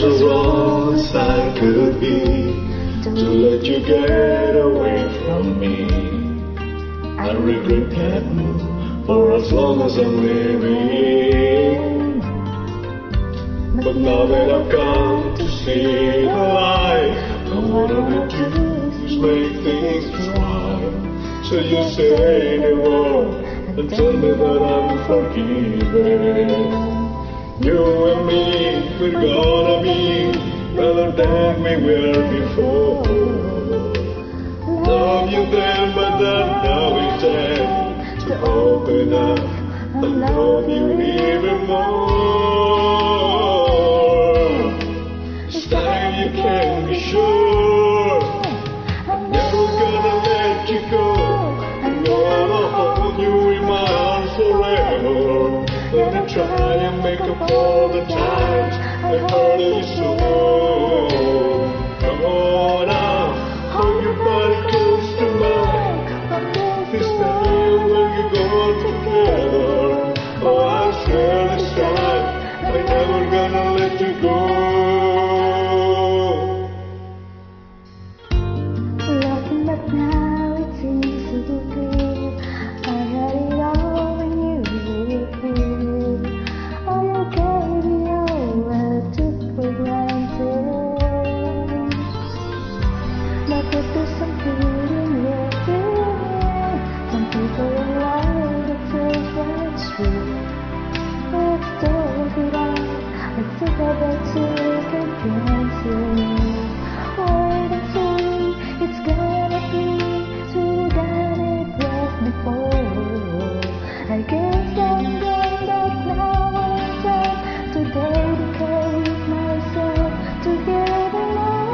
as wrong as I could be to let you get away from me. I regret that move for as long as I'm living. But now that I've come to see the light, all I want to do is make things right. So you say the word and tell me that I'm forgiven. You and me, we're gonna be better than we were before. Love you then, but then now it's time to open up and love you even more. This time you can be sure I'm never gonna let you go. I'm gonna hold you in my arms forever. Gonna try and make up all the times I hurt you so. Come on now, hold your body close to mine. This time when you go together, oh I swear this time I'm never gonna let you go. Looking back now, it seems so clear. I had it all when you were here. All you gave me, all I took for granted. But there is some good in your feeling. Some people in life that feels right true. Let's talk it out. Let's talk about you can cancel. Wait and see, it's gonna be sweeter than it was before. I guess I'm going back now in time to dedicate myself to getting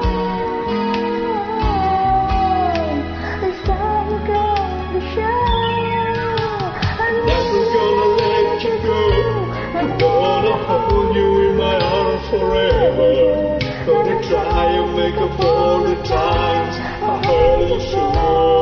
on. This time you're gonna be sure I'm Never gonna let you go. I'm gonna hold you in my arms forever. Gonna try and make up all the times I hurt you so.